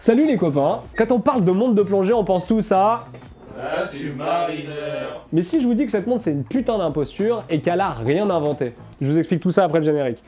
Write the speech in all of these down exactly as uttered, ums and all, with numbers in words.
Salut les copains. Quand on parle de montre de plongée, on pense tous à... La Submariner. Mais si je vous dis que cette montre c'est une putain d'imposture et qu'elle a rien inventé, je vous explique tout ça après le générique.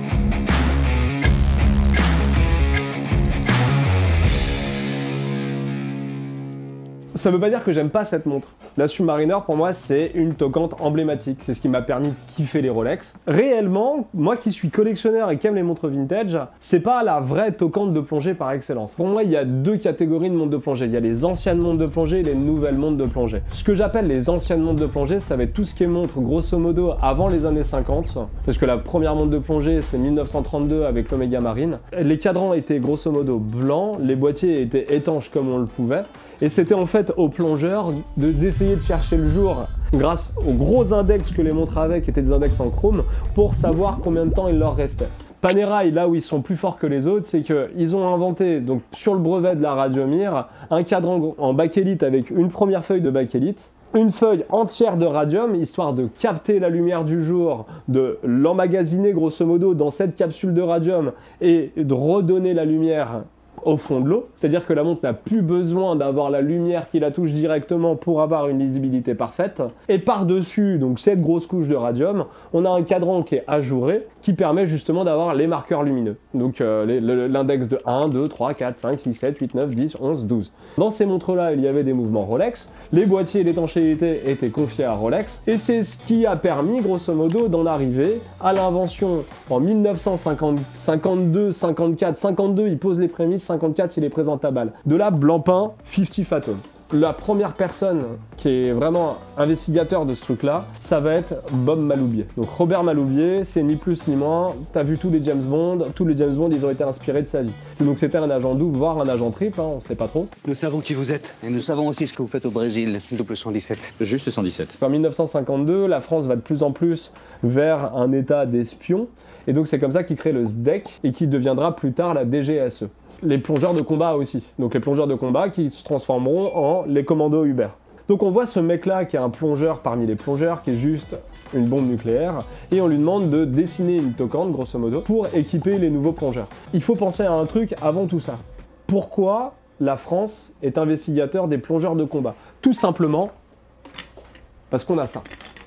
Ça veut pas dire que j'aime pas cette montre. La Submariner, pour moi, c'est une toquante emblématique. C'est ce qui m'a permis de kiffer les Rolex. Réellement, moi qui suis collectionneur et qui aime les montres vintage, c'est pas la vraie toquante de plongée par excellence. Pour moi, il y a deux catégories de montres de plongée. Il y a les anciennes montres de plongée et les nouvelles montres de plongée. Ce que j'appelle les anciennes montres de plongée, ça va être tout ce qui est montre, grosso modo, avant les années cinquante. Parce que la première montre de plongée, c'est mille neuf cent trente-deux avec l'Omega Marine. Les cadrans étaient grosso modo blancs, les boîtiers étaient étanches comme on le pouvait. Et c'était en fait aux plongeurs de d'essayer de chercher le jour grâce aux gros index que les montres avaient, qui étaient des index en chrome, pour savoir combien de temps il leur restait. Panerai, là où ils sont plus forts que les autres, c'est qu'ils ont inventé, donc sur le brevet de la Radiomir, un cadran en bakélite avec une première feuille de bakélite, une feuille entière de radium, histoire de capter la lumière du jour, de l'emmagasiner grosso modo dans cette capsule de radium et de redonner la lumière au fond de l'eau, c'est-à-dire que la montre n'a plus besoin d'avoir la lumière qui la touche directement pour avoir une lisibilité parfaite. Et par-dessus, donc cette grosse couche de radium, on a un cadran qui est ajouré, qui permet justement d'avoir les marqueurs lumineux. Donc euh, l'index de un, deux, trois, quatre, cinq, six, sept, huit, neuf, dix, onze, douze. Dans ces montres-là, il y avait des mouvements Rolex, les boîtiers et l'étanchéité étaient confiés à Rolex, et c'est ce qui a permis, grosso modo, d'en arriver à l'invention en mille neuf cent cinquante-deux, cinquante-quatre, cinquante-deux, il pose les prémices, cinquante-quatre, il est présent à balle. De là, Blancpain, cinquante Phantom. La première personne qui est vraiment investigateur de ce truc-là, ça va être Bob Maloubier. Donc Robert Maloubier, c'est ni plus ni moins, t'as vu tous les James Bond, tous les James Bond, ils ont été inspirés de sa vie. C'est donc c'était un agent double, voire un agent triple, hein, on sait pas trop. Nous savons qui vous êtes, et nous savons aussi ce que vous faites au Brésil, double cent dix-sept. Juste cent dix-sept. En mille neuf cent cinquante-deux, la France va de plus en plus vers un état d'espion, et donc c'est comme ça qu'il crée le S D E C, et qui deviendra plus tard la D G S E. Les plongeurs de combat aussi. Donc les plongeurs de combat qui se transformeront en les commandos Uber. Donc on voit ce mec-là qui est un plongeur parmi les plongeurs, qui est juste une bombe nucléaire, et on lui demande de dessiner une toquante, grosso modo, pour équiper les nouveaux plongeurs. Il faut penser à un truc avant tout ça. Pourquoi la France est investigateur des plongeurs de combat? Tout simplement parce qu'on a ça.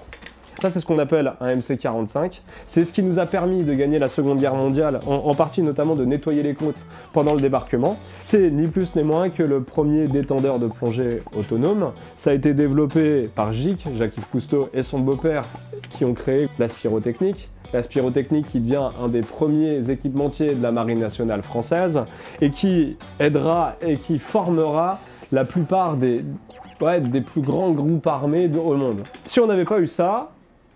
Ça, c'est ce qu'on appelle un M C quarante-cinq. C'est ce qui nous a permis de gagner la Seconde Guerre mondiale, en, en partie notamment de nettoyer les côtes pendant le débarquement. C'est ni plus ni moins que le premier détendeur de plongée autonome. Ça a été développé par J I C, Jacques-Yves Cousteau et son beau-père, qui ont créé la Spirotechnique. La Spirotechnique qui devient un des premiers équipementiers de la Marine nationale française et qui aidera et qui formera la plupart des, ouais, des plus grands groupes armés de, au monde. Si on n'avait pas eu ça,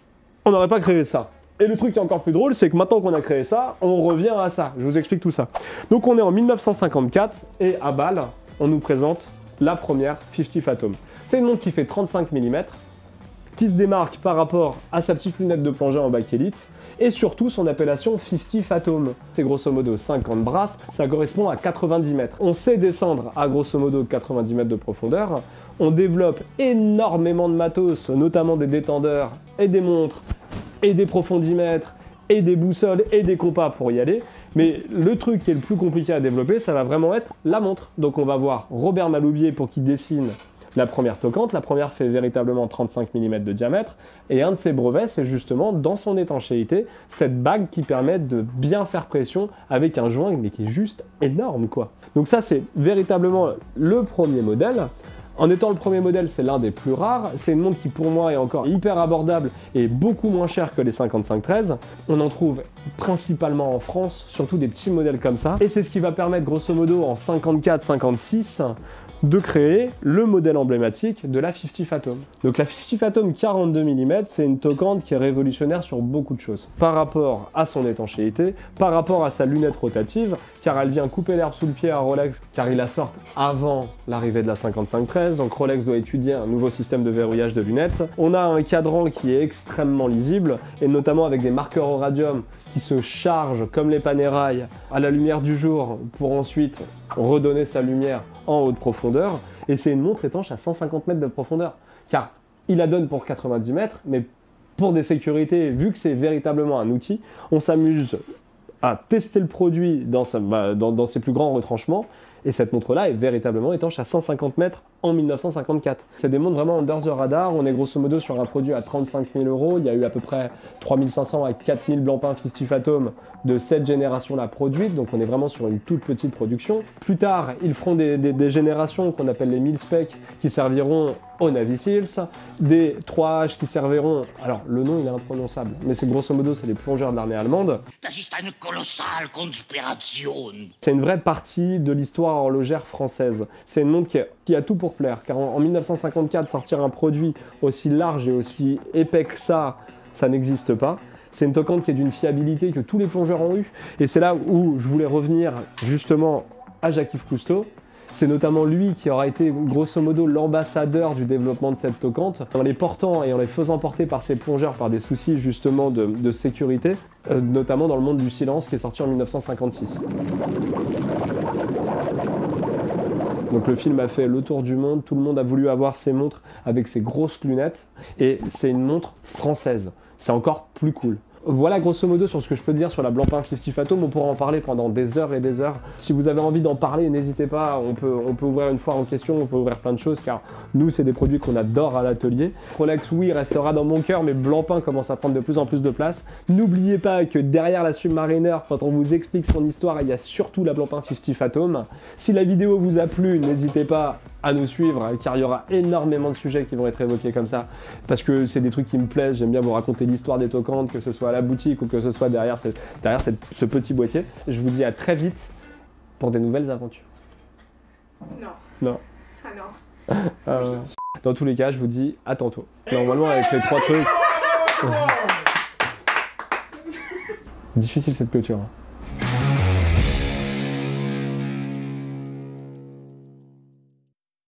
on n'aurait pas créé ça. Et le truc qui est encore plus drôle, c'est que maintenant qu'on a créé ça, on revient à ça. Je vous explique tout ça. Donc on est en mille neuf cent cinquante-quatre et à Bâle, on nous présente la première cinquante Phantom. C'est une montre qui fait trente-cinq millimètres, qui se démarque par rapport à sa petite lunette de plongée en bakélite, et surtout son appellation cinquante Phantom. C'est grosso modo cinquante brasses, ça correspond à quatre-vingt-dix mètres. On sait descendre à grosso modo quatre-vingt-dix mètres de profondeur, on développe énormément de matos, notamment des détendeurs et des montres, et des profondimètres, et des boussoles, et des compas pour y aller, mais le truc qui est le plus compliqué à développer, ça va vraiment être la montre. Donc on va voir Robert Maloubier pour qu'il dessine la première toquante. La première fait véritablement trente-cinq millimètres de diamètre, et un de ses brevets, c'est justement dans son étanchéité, cette bague qui permet de bien faire pression avec un joint, mais qui est juste énorme, quoi. Donc ça, c'est véritablement le premier modèle. En étant le premier modèle, c'est l'un des plus rares. C'est une montre qui, pour moi, est encore hyper abordable et beaucoup moins chère que les cinquante-cinq treize. On en trouve principalement en France, surtout des petits modèles comme ça. Et c'est ce qui va permettre, grosso modo, en cinquante-quatre cinquante-six, de créer le modèle emblématique de la cinquante Phantom. Donc la cinquante Phantom quarante-deux millimètres, c'est une toquante qui est révolutionnaire sur beaucoup de choses. Par rapport à son étanchéité, par rapport à sa lunette rotative, car elle vient couper l'herbe sous le pied à Rolex, car ils la sortent avant l'arrivée de la cinquante-cinq treize, donc Rolex doit étudier un nouveau système de verrouillage de lunettes. On a un cadran qui est extrêmement lisible, et notamment avec des marqueurs au radium qui se chargent comme les Panerai à la lumière du jour pour ensuite redonner sa lumière en haute profondeur, et c'est une montre étanche à cent cinquante mètres de profondeur, car il la donne pour quatre-vingt-dix mètres, mais pour des sécurités, vu que c'est véritablement un outil, on s'amuse a testé le produit dans, sa, bah, dans, dans ses plus grands retranchements, et cette montre-là est véritablement étanche à cent cinquante mètres en mille neuf cent cinquante-quatre. C'est des montres vraiment under the radar, on est grosso modo sur un produit à trente-cinq mille euros, il y a eu à peu près trois mille cinq cents à quatre mille Blancpain cinquante Phantom de cette génération-là produite, donc on est vraiment sur une toute petite production. Plus tard, ils feront des, des, des générations qu'on appelle les mille spec qui serviront aux Navy Seals, des trois H qui serviront, alors le nom il est imprononçable, mais c'est grosso modo c'est les plongeurs de l'armée allemande. C'est une vraie partie de l'histoire horlogère française. C'est une montre qui a, qui a tout pour plaire, car en, en mille neuf cent cinquante-quatre, sortir un produit aussi large et aussi épais que ça, ça n'existe pas. C'est une toquante qui est d'une fiabilité que tous les plongeurs ont eu, et c'est là où je voulais revenir justement à Jacques-Yves Cousteau. C'est notamment lui qui aura été grosso modo l'ambassadeur du développement de cette toquante, en les portant et en les faisant porter par ses plongeurs par des soucis justement de, de sécurité, euh, notamment dans le monde du silence qui est sorti en mille neuf cent cinquante-six. Donc le film a fait le tour du monde, tout le monde a voulu avoir ces montres avec ses grosses lunettes, et c'est une montre française. C'est encore plus cool. Voilà grosso modo sur ce que je peux dire sur la Blancpain cinquante Phantom, on pourra en parler pendant des heures et des heures. Si vous avez envie d'en parler, n'hésitez pas, on peut, on peut ouvrir une foire en question, on peut ouvrir plein de choses, car nous c'est des produits qu'on adore à l'atelier. Rolex oui restera dans mon cœur, mais Blancpain commence à prendre de plus en plus de place. N'oubliez pas que derrière la Submariner, quand on vous explique son histoire, il y a surtout la Blancpain cinquante Phantom. Si la vidéo vous a plu, n'hésitez pas à nous suivre, car il y aura énormément de sujets qui vont être évoqués comme ça, parce que c'est des trucs qui me plaisent, j'aime bien vous raconter l'histoire des toquantes, que ce soit à la boutique ou que ce soit derrière, ce, derrière cette, ce petit boîtier. Je vous dis à très vite pour des nouvelles aventures. Non. Non. Ah non. euh, dans tous les cas, je vous dis à tantôt. Normalement, avec les trois trucs... Difficile cette clôture. Hein.